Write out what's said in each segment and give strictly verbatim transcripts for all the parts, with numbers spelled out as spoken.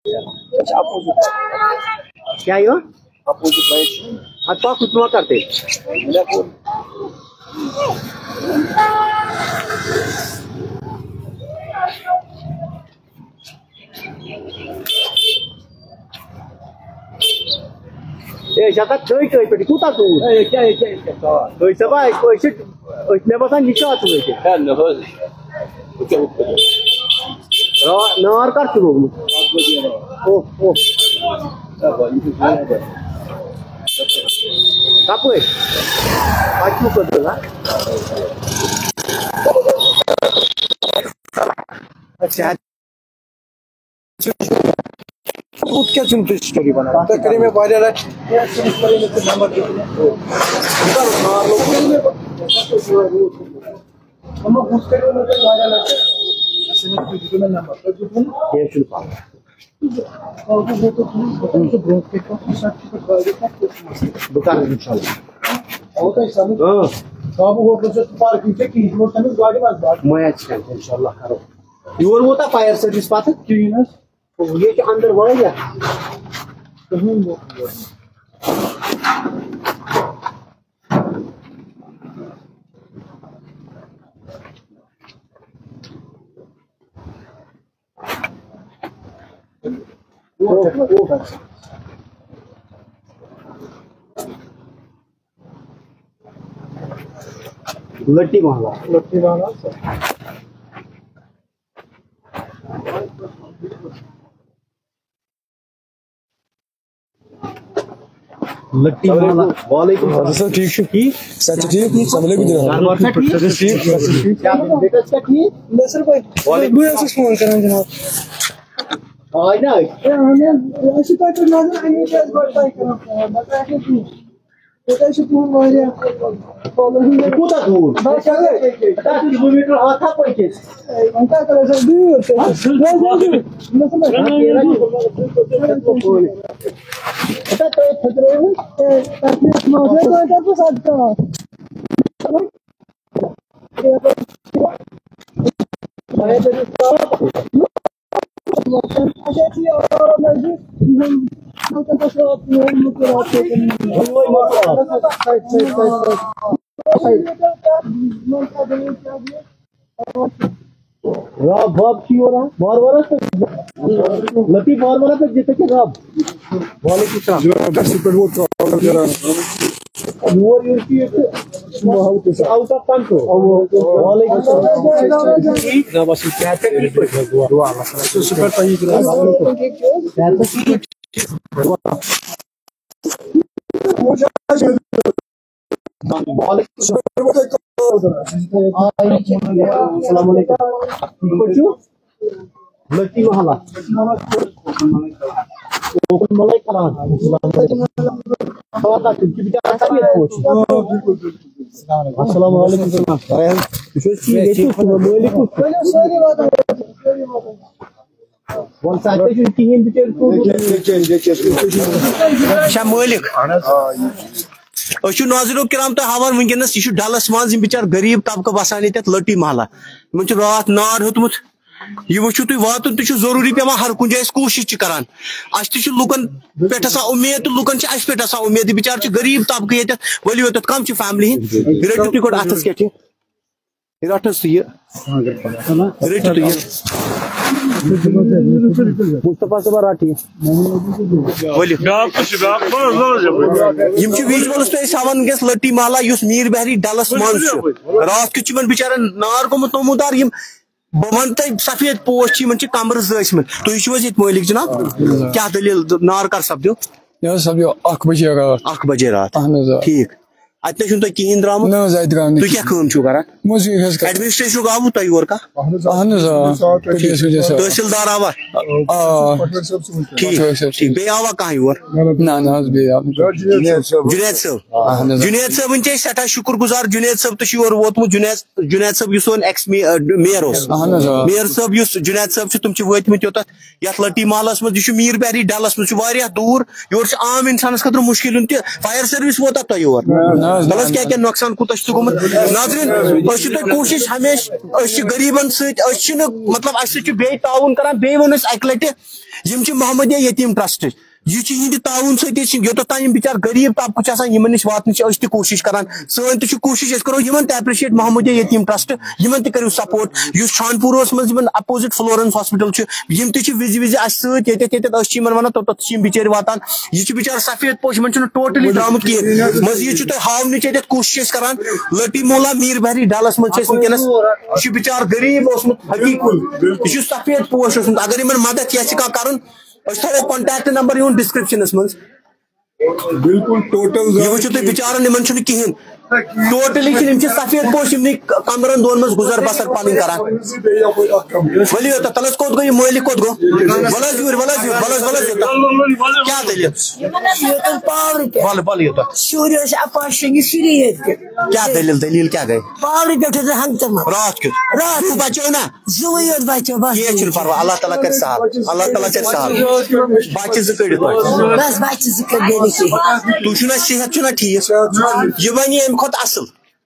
क्या ये अच्छा कुछ ना करते ए जाता चोई चोई पे कुता तू ए क्या है क्या है तो इस बार कोई से इसने बता नीचे आते हैं क्या न हो रो नॉर कर तू ओ ओ कापू है काटू कर दो ना अच्छा बहुत क्या चुनते स्टोरी बना तो करी में वायरल है स्टोरी में नंबर हम घुस के में वायरल है ऐसे में नंबर तो ये चुन पा और वो तो तो ब्रोक के का सर्टिफिकेट दुकान में इंशाल्लाह और तो सब हां सब वो तो पार्किंग से की मोटर में गाड़ी में बात मैं अच्छा इंशाल्लाह करो योर वो था फायर सर्विस पाता क्लीनर्स तो ये के अंदर वो है कहीं वो लट्टी महंगा लट्टी महंगा लट्टी महंगा वालेकुम सर ठीक है की सच ठीक है समझ ले गुजरा ठीक ठीक क्या बेटा इसका ठीक दस रुपए वालेकुम ऐसे फोन करें जनाब आई ना हमें ऐसे तो करना है नहीं कैसे बढ़ता है बता है कि बेटा से फोन मारे कुता दूर बस आगे दस किलोमीटर हाथा पहुंचे घंटा करे सर दूर से मैं समझ तेरा पता तो खतरे में ताकि मौजे को तो साथ का मैं तो अच्छा जी और मैं तो तो मैं मुझे रात को नहीं रब बब की हो रहा बार बार पे लती बार बार पे जीते के रब वालेकुम सलाम जो दस रुपए वो ऑर्डर दे रहा मोर यूपी आउट ऑफ कंट्रोल वालेकुम सलाम ना बस क्या है दुआ अल्लाह सुपर पाई लट्टी महला ओपन मलाई करा अस्सलाम वालेकुम जनाब वन साइड पे किन बिचार को शाह मालिक अशु नाज़रीनो किराम तो हावन वनकस यह डलस मज बिचार गरीब तबका बसान ये लट्टी महला इन रात नार होतमुत यह वो तुम वातन तो जरूरी पे हर कुछ जाए कोशिश करान अस लुकन पे उम्मीद तो लुकन पे उम्मीद बिचार गरीब तबका ये वलियो तक कम फैमिली रटो तुम गोट अथस क्या रटस तो यह रटो तो यह मुस्तफा साहब राठी विजुअल्स पे हावन वस लट्टी महला मीर बहरी डलस मज रात कित बिचार नार गोमुत नमूदार बह वन तुम सफेद पोश कमर जसमत तुम ये मालिक जनाब क्या दलील नार कर सपदो सपदो अख बजे रात अख बजे रात ठीक अत तुम कहें द्राम तुम क्या कर एडमिनिस्ट्रेशन आव तुम योर का तहसीलदार आवा ठीक बे आवा कह योर जुनेद साहब जुनेद साहब वन सठा शुक्र गुजार जुनेद साहब तो योर वोतमुत जुनेद जुनेद साहब सोन एक्स मेयर मेयर साहब जुनेद साहब तुम वतमत योत यथ लट्टी महलस मज मीर बहरी डलस मज दूर योर आम इंसानस खतर मुश्किल फायर सर्विस वोता तुम योर بلس کیا کیا نقصان کوتاہ گومت ناظرین اس تہ کوشش ہمیشہ اس غریبن ست مطلب اس بے تعاون کران بے ون اکہ لٹہ یم محمدیہ یتیم ٹرسٹ یہ ہند تعاون ست یوتھ تام بچار غریب طبقہ یمن نش واتن تہ کوشش کران سن تہ کوشش اس کرو یمن تہ ایپریشیٹ محمدیہ یتیم ٹرسٹ یمن تہ کرو سپورٹ اس شان پورس مز اپوزٹ فلورنس ہاسپٹل یم تہ وز وز اس ست یت یت ونان توت بچار واتان یہ بچار سفید پوش ان ٹوٹلی درامت کہین مزید تہ ہاونچ یت کوشش کران لٹی مولا میر بحری ڈالس مز ونکس یہ بچار غریب حقیقت یہ سفید پوش اگر ان مدد یھ کرن اس تھو کانٹیکٹ نمبر یون ڈسکرپشنس مز بالکل ٹوٹل یہ وچو تھی بچارن ان کہین ٹوٹلی سفید پوش کمرن دون مز گزر بسر پن کران ولو یوت تلس کوت گو مالک کوت گو ولس یور ولس یور ولس ولس کیا دلیل ول ول یوت کیا دلیل دلیل کیا گئی رات کیت رات بچو نا یہ چھ پرواہ اللہ تعالیٰ کر سہل اللہ تعالیٰ کر سہل بچہ زٕ کڑت بس بچہ زٕ کڑ گئی تو چھنا صحت چھنا ٹھیک یہ ونی ام کھت اصل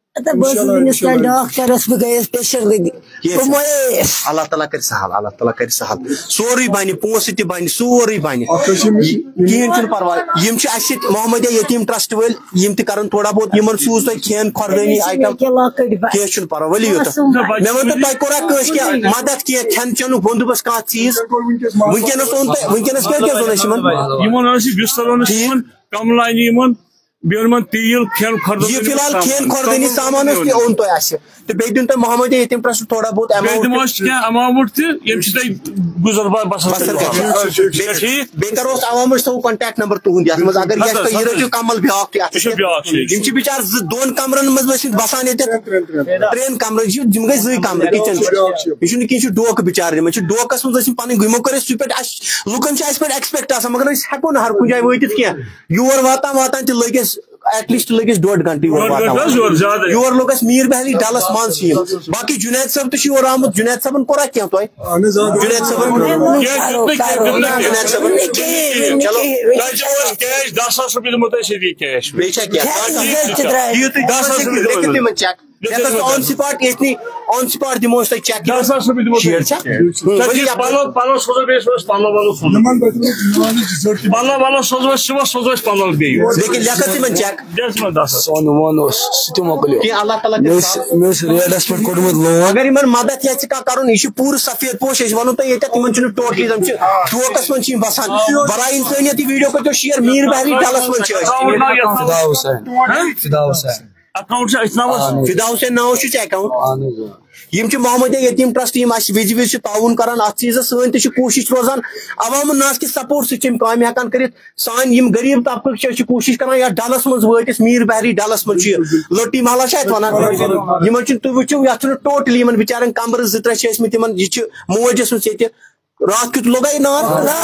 ڈاکٹرس بہ گیس پیشنٹ اللہ تعالیٰ کر سہل اللہ تعالیٰ کر سہل سوری بن پونسہ تہ بن سوری بن کہین چھ پرواہ یم چھ اس محمدیہ یتیم ٹرسٹ ول یم تہ کرن تھوڑا بہت یمن سوز تہ کھین خوردنی آئٹم کی چھ پرواہ ولی یوت مے ون تہ کورا کس کیا مدد کی کھین چن بندوبست کانٛہہ چیز ونکس اون تہ ونکس کیا کیا زون یمن یمن اس بسترون کملانی یمن بیون تیل کھین خوردنی یہ فی الحال کھین خوردنی سامان تہ اون تہ اس تو بیٚیہِ دِیُن تُہۍ محمدیہ یتیم ٹرسٹ تھوڑا بہت اماؤنٹ کینٛہہ اماؤنٹ تہ یم چھ تۄہہِ گزر بسر بیٚیہِ کرو أسۍ عوامس تھوو کنٹیکٹ نمبر تُہُنٛد یتھ منٛز اگر یہِ تُہۍ رٔٹِو کمل بیاکھ تہِ اتھ یم چھ بچار زٕ دۄن کمرن منٛز ؤسِتھ بسان ییٚتٮ۪ن ترٛٮ۪ن کمرن یم گٔے زٕے کمرٕ کچن یہ چھُنہٕ کینٛہہ چھُ ڈوکہٕ بچار یِمن چھُ ڈوکس منٛز ٲسۍ پنٕنۍ یِمو کٔر اَسہِ پٮ۪ٹھ اَسہِ لُکن چھِ اَسہِ پٮ۪ٹھ ایکسپیکٹ آسان مگر أسۍ ہٮ۪کو نہٕ ہر کُنہِ جایہِ وٲتِتھ کینٛہہ یور واتان واتان تہِ لٔگۍ اَسہِ ایٹ لیسٹ لگس ڈوڈ گھنٹے یور لوگ اس میر بحری ڈالس مز باقی جنید صاحب تہ یور آمت جنید صاحبن کورا کیا تہ جنید صاحبن جنید صاحبن چلو دہ ساس روپیے دمو تھی کیش چیک آن سپاٹ اتنی آن سپاٹ دمو چیک دہ ساس روپیے پلو پلو سوزو بیس پلو ولو سوزو پلو ولو سوزو صبح سوزو پلو لیکن لیکن تمن چیک سون وون سی مکلیو کہ اللہ تعالیٰ ریڈس پہ کوڑمت لون اگر ان مدد یھ کرن یہ پور سفید پوش اس ونو تہ تمن ٹوٹلی تم ٹوکس من بسان برائے انسانیت ویڈیو کرو شیئر میر بحری ڈالس من فدا حسین فدا حسین اکاؤنٹ سے فدا حسین ناو چھ اکاؤنٹ یم محمدیہ یتیم ٹرسٹ یم وز وز تعاون کران ات چیز سن تہ کوشش روزان عوام الناس کے سپورٹ ستم کام ہیکان کرت سان یم غریب طبقہ کوشش کران یا ڈلس من واتس میر بحری ڈلس من لٹی محلہ ات ونان یمن تھی وچو یت ٹوٹلی ان بچارن کمرہ زٕ ترٛےٚ چھِ ٲسمٕتۍ یمن یہ موج ٲسمٕژ ییٚتہِ رات کیُتھ لوگے نار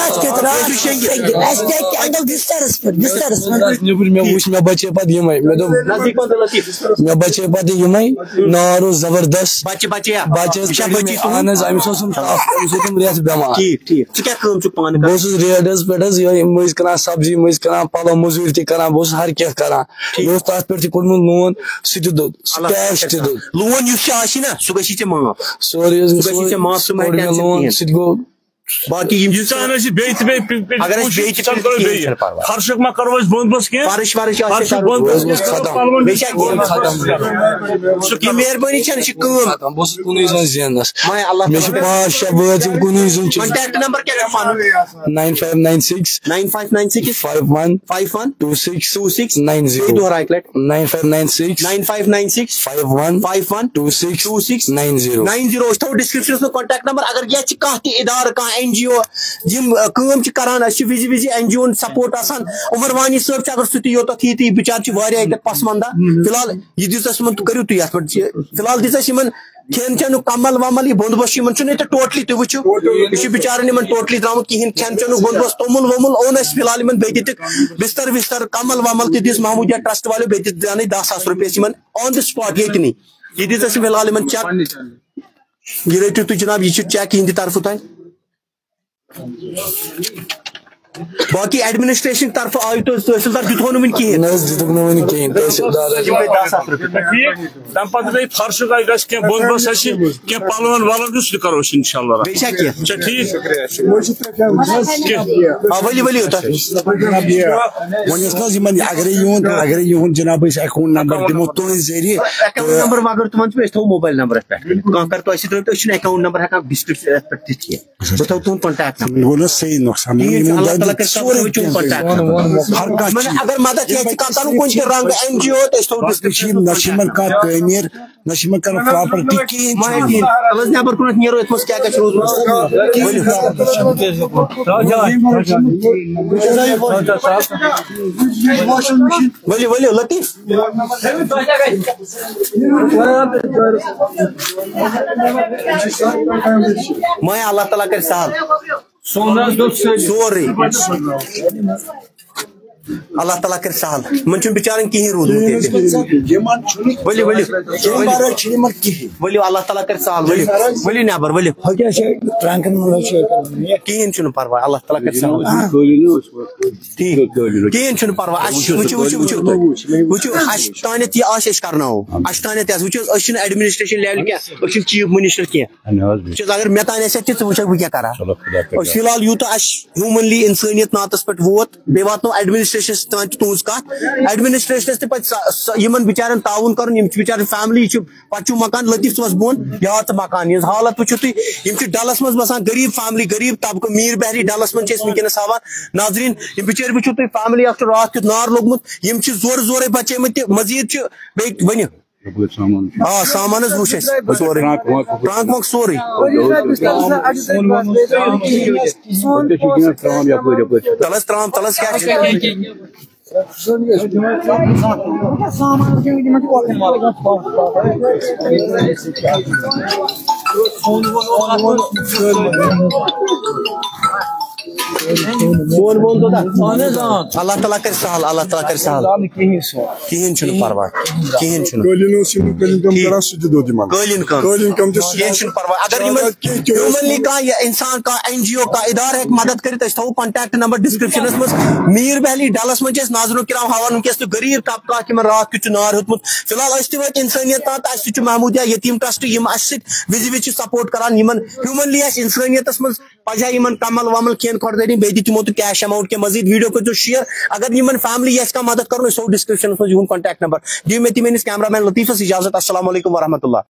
مے وچ مے بچے پتہ یمے مے دوٚپ مے بچے پتہ یمے نار اوس زبردست بچہ بچہ بچہ اہن حظ امس اوسم امس اوسم ریت بٮ۪مار ٹھیک ٹھیک ژٕ کیٛاہ کٲم چھُکھ پانہٕ بہٕ اوسُس ریڈس پٮ۪ٹھ حظ یِہوے مٔنٛزۍ کٕنان سبزی مٔنٛزۍ کٕنان پلو موٚزوٗرۍ تہِ کران بہٕ اوسُس ہر کینٛہہ کران مےٚ اوس تتھ پٮ۪ٹھ تہِ کوٚڑمُت لون سُہ تہِ دوٚد سُہ کیش تہِ دوٚد لون یُس چھُ آسہِ نا سُہ گژھی ژےٚ معاف سورُے حظ سُہ گژھی ژےٚ معاف سُہ کوٚڑ مےٚ لون سُہ تہِ گوٚو باقی فرشک ما کرو بند بس کی فرش ورش مہربانی بہت کن زن زینس مے پانچ شیے بٲژ یِم کُنُے زوٚن چھِ contact number nine five nine six nine five nine six five one five one two six two six nine zero دہرا ایک لٹ nine five nine six nine five nine six five one five one two six two six nine zero nine zero through descriptions میں contact number اگر یہ کانٛہہ تہِ ادارٕ کانٛہہ N G او M کٲم چھِ کران اَسہِ چھِ وِزِ وِزِ این جی او سپورٹ آسان عمر وانی صٲب چھُ اگر سُہ تہِ یوٚتَتھ یی تہٕ بِچار چھُ واریاہ ییٚتٮ۪تھ پسمانٛدہ فی الحال یہِ دِژ اَسہِ یِمن کٔرِو تُہۍ یتھ پٮ۪ٹھ فی الحال دِژ اَسہِ یِمن کھٮ۪ن چٮ۪نُک کمل ومل یہِ بندوبست چھُ یِمن چھُنہٕ ییٚتہِ ٹوٹلی تُہۍ وٕچھِو یہِ چھُ بِچارن یِمن ٹوٹلی درٛامُت کِہینۍ کھٮ۪ن چٮ۪نُک بندوبست توٚمُل ووٚمُل اوٚن اَسہِ فی الحال یِمن بیٚیہِ دِتِکھ بستر وستر کمل ومل تہِ دِژ محمودیہ ٹرسٹ والیو بیٚیہِ دِژ دیانے دہ ساس رۄپیہِ یِمن آن دِ سپاٹ ییٚتنٕے یہِ دِژ اَسہِ فی الحال یِمن چیک یہِ رٔٹِو تُہۍ جناب یہِ چھُ چیک یِہنٛدِ طرفہٕ تۄہہِ باقی ایڈمنسٹریشن طرف آئی تو تحصیلدار دیتو ون کہین دتک ون کہین تحصیلدار تم پتہ گئی فرش گھس کی بند بس کی پلون ولن سہ کرو ان شاء اللہ ٹھیک ؤلو ؤلو ون اگر اگر یہن جناب اکاؤنٹ نمبر دمو تہذ ذریعہ اکاؤنٹ نمبر اگر تمہن چھ تھو موبائل نمبر پہ کھانا کر تو تھی اکاؤنٹ نمبر ہکان ڈسکرپشن پہ دتھ کی بہ تھو تہد کنٹیکٹ نمبر صحیح نقصان اگر مدد یہ کن کن رنگ این جی او نشمن کر تعمیر نشمن کر پراپرٹی کہین نبر کن نیرو ات کیا روزمت ولو ولو لطیف میں اللہ تعالیٰ کر سہل سورے اللہ تعالیٰ کر سہل من بچارن کہین روزمت ولو ولو ولو اللہ تعالیٰ کر سہل ولو ولو نبر ولو کہین چھ پرواہ اللہ تعالیٰ کر سہل ٹھیک کہین چھ پرواہ وچو وچو وچو وچو اس تانت یہ آش اس کرنا ہو اس تانت اس وچو اس ایڈمنسٹریشن لیول کیا اس چیف منسٹر کیا اگر مے تان اس تہ وچ بہ کیا کرا فی الحال یوتہ اس ہیومنلی انسانیت ناتس پہ ووت بی واتنو ایڈمنسٹریشن تان تہذ کت ایڈمنسٹریشنس تہ پہ بچارن تعاون کرن بچار فیملی پہ مکان لطیف صبس بون یا مکان یہ حالت وچو تھی ڈلس مز بسان غریب فیملی غریب طبقہ میر بہری ڈلس من ونکس ہاوان ناظرین بچر وچو تھی فیملی اخ رات کت نار لوگمت زور زورے بچے مت مزید ونو آ سامان وچ سورے ٹرانک وانک سورے تلس ترام تلس کیا اللہ تعالیٰ کر سہل اللہ تعالیٰ کر سہل کہین چھ پرواہ کہین چھ اگر ہیومنلی کھانا انسان کا این جی او کا ادارہ مدد کرت تھو کنٹیکٹ نمبر ڈسکرپشن مز میر بہلی ڈلس مجھ ناظرو کرام ہاوان ونکس تو غریب طبقہ کم رات کت نار ہوتمت فی الحال اس تہ انسانیت تان تو اس محمودیہ یتیم ٹرسٹ یم اس وز وز سپورٹ کران یمن ہیومنلی اس انسانیتس مز پجا یمن کمل ومل کھین کھوردنی بیٚیہِ دِتِمو تہٕ کیش اماؤنٹ کے مزید ویڈیو کرو شیئر اگر یمن فیملی یس کا مدد کرو سو ڈسکرپشن مز یہن کنٹیکٹ نمبر دیو مے تہ میٲنِس کیمرہ مین لطیفس اجازت السلام علیکم ورحمۃ اللہ.